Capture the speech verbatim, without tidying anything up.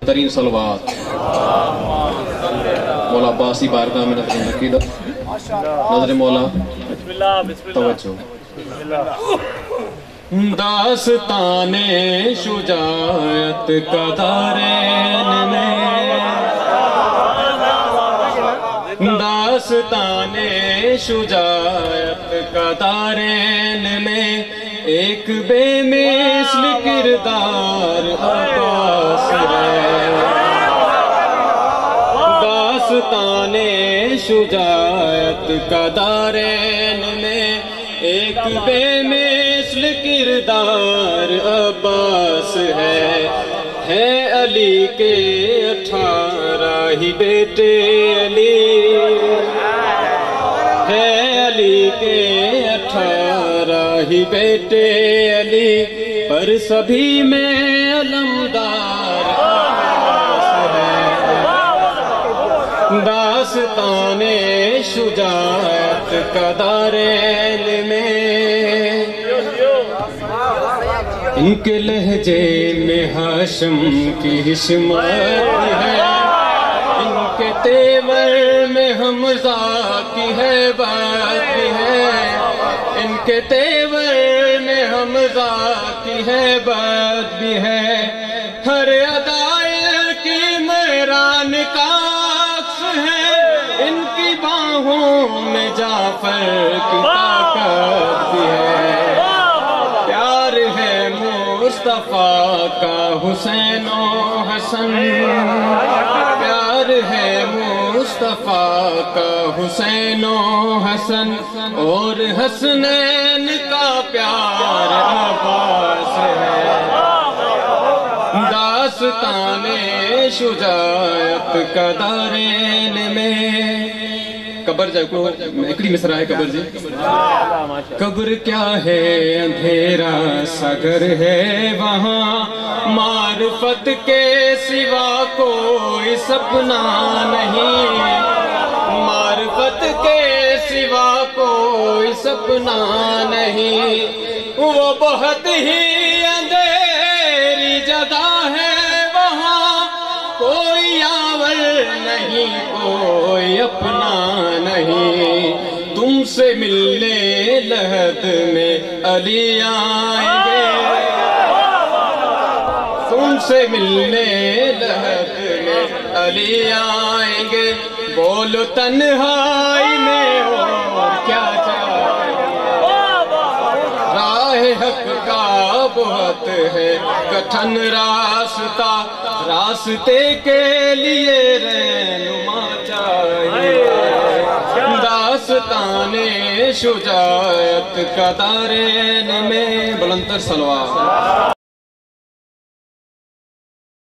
ترین صلوات مولا عباسی بارگاہ میں نظر عقیدت نظر مولا توجہ داستان شجاعت کا دارین میں داستان شجاعت کا دارین میں ایک بے مثل کردار عباس ہے داستان شجاعت کا دارین میں ایک بے مثل کردار عباس ہے ہے علی کے اٹھارہ ہی بیٹے علی ہے علی کے اٹھارہ ہی بیٹے علی پر سبھی میں علمدار عباس ہے داستان شجاعت کا دارین میں ان کے لہجے میں ہاشم کی حشمت ہے ان کے تیور میں حمزہ کی ہیبت ہے ان کے تیور میں حمزہ کی ہیبت بھی ہے ہر ادائے کی میران کا عکس ہے ان کی باہوں میں جعفر کی طاقت بھی ہے مصطفیٰ کا حسین و حسن پیار ہے مصطفیٰ کا حسین و حسن اور حسنین کا پیار عباس ہے داستان شجاعت کا دارین میں قبر جائے کو اکڑی مصرع ہے قبر جی قبر کیا ہے اندھیرا سگر ہے وہاں معرفت کے سوا کوئی سپنا نہیں معرفت کے سوا کوئی سپنا نہیں وہ بہت ہی اندھیری جگہ ہے وہاں کوئی آور نہیں کوئی اپنا نہیں تم سے ملنے لحد میں علی آئیں گے تم سے ملنے لحد میں علی آئیں گے بولو تنہائی میں اور کیا چاہیے راہ حق کا بہت ہے کٹھن راستہ راستے کے لیے رہنما چاہیے داستان شجاعت کا دارین میں بلند تر صلوات